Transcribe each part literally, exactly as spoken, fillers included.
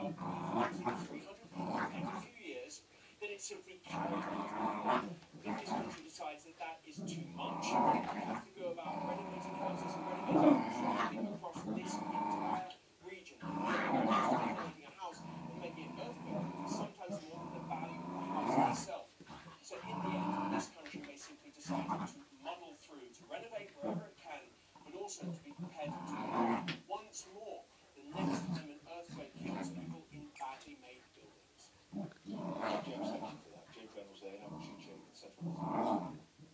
up with three hundred people in a few years, then it simply cannot be done. If this country decides that that is too much, we have to go about renovating houses and renovating everything across this entire region. Renovating a house that may be earthquake-proof is sometimes more than the value of the house itself. So in the end, this country may simply decide to muddle through, to renovate wherever it can, but also to be prepared to move once more. The next time an earthquake kills people in badly made buildings. James, thank you for that. James Reynolds there, Hamilton Shooting Central.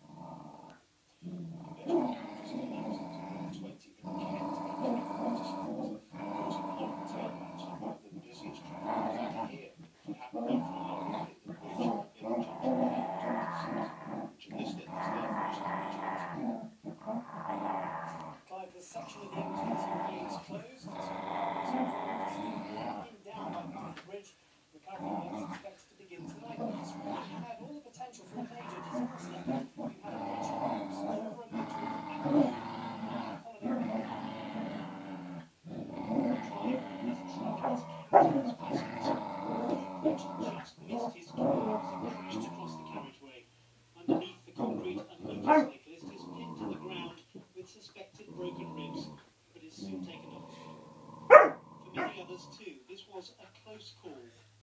Clive, the section of the M twenty-two is closed. Being down by the bridge, recovery works expected to begin tonight. This morning you had all the potential for a major disaster. You had a bunch of homes over a metre of holiday. Just missed his cue as he crashed across the carriageway. Underneath the concrete, a motorcyclist is pinned to the ground with suspected broken ribs, but is soon taken off. For many others too, this was a close call.